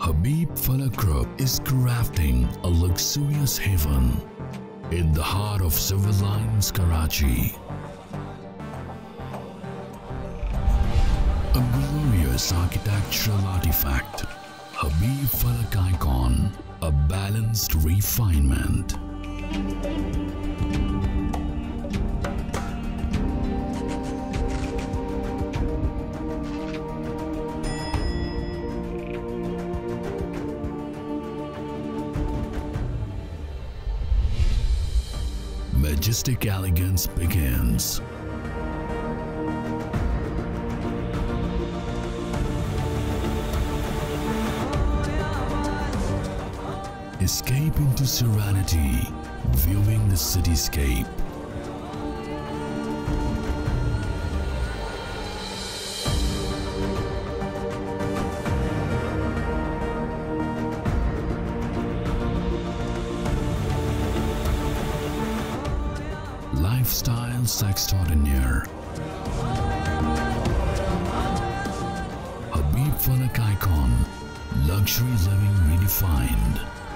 Habib Group is crafting a luxurious haven in the heart of civilized Karachi. A glorious architectural artifact, Habib icon, a balanced refinement. Majestic elegance begins. Escape into serenity, viewing the cityscape. Lifestyles extraordinaire. Habib icon, luxury living redefined.